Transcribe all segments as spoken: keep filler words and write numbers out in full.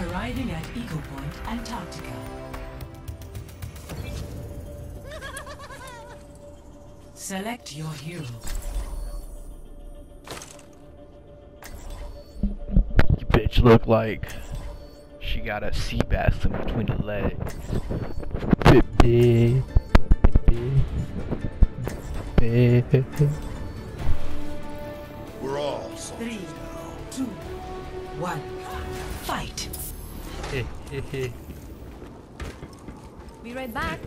Arriving at Eco Point Antarctica. Select your hero. You bitch look like she got a sea bass in between the legs. Baby. Baby. We're all Three, two, one, fight. Be right back.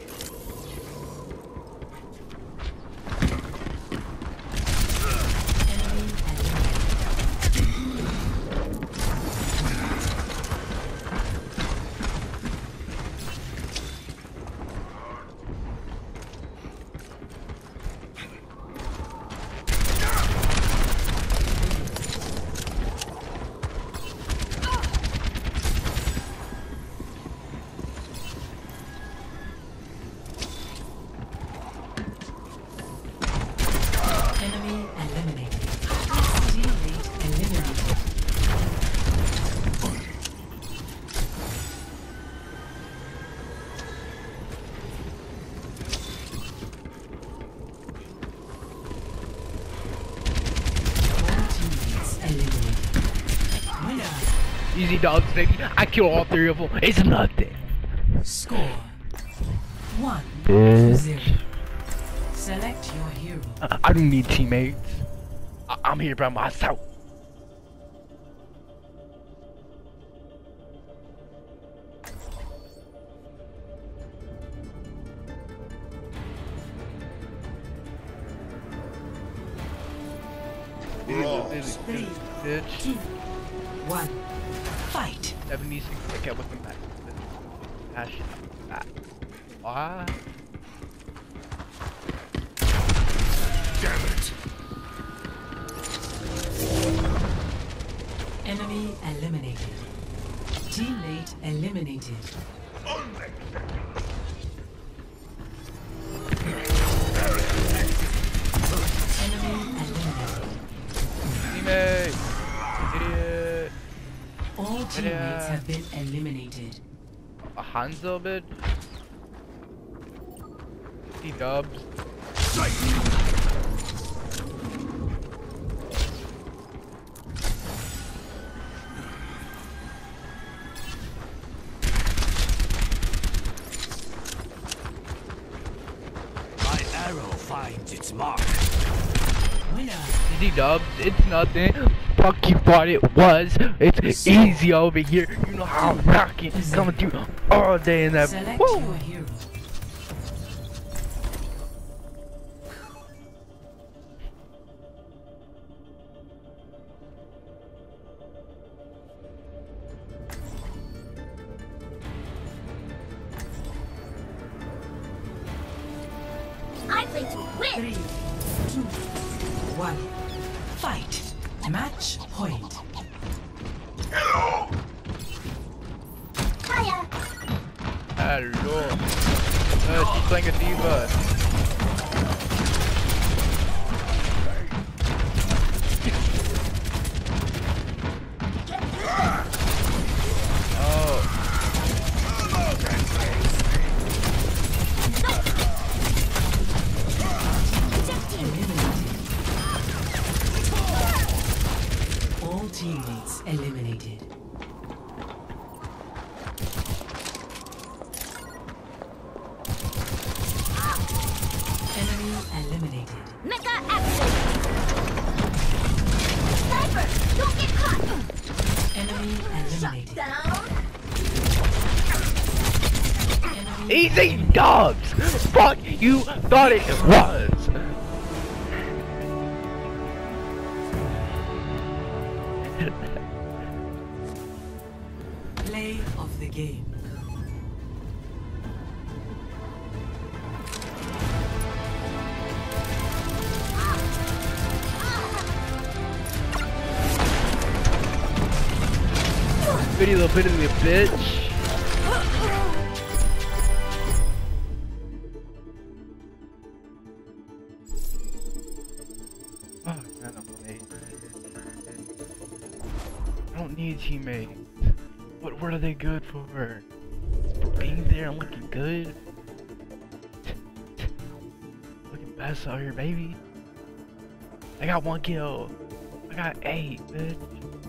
Easy dogs, baby. I kill all three of them. It's nothing. Score one Bitch. zero. Select your hero. I, I don't need teammates. I I'm here by myself. We're all Three, Bitch. two, one, fight. seventy-six okay, with the back. Passion. Ah. Ah. damn it. Enemy eliminated. Teammate eliminated. Enemy eliminated. Teammate. Idiot. All teammates have been eliminated. A Hanzo bit. He dubs. My arrow finds its mark. Winner. Easy dubs. It's nothing. Fuck you thought it was. It's easy over here. You know how I'm rocking. Coming through all day in that. Select Woo. your hero. I play to win. Three, two, one, fight. Match point. Hiya. Hello. Uh, she's playing a diva. Oh. All teammates eliminated. Enemy eliminated. Mecha action. Sniper, don't get caught. Enemy eliminated. Down. Enemy Easy dubs. Fuck you thought it was. play of the game. Bitty little bitty little bitch. Oh, man, I'm late. I don't need teammates. What, what are they good for? For being there and looking good? Looking best out here, baby. I got one kill. I got eight, bitch.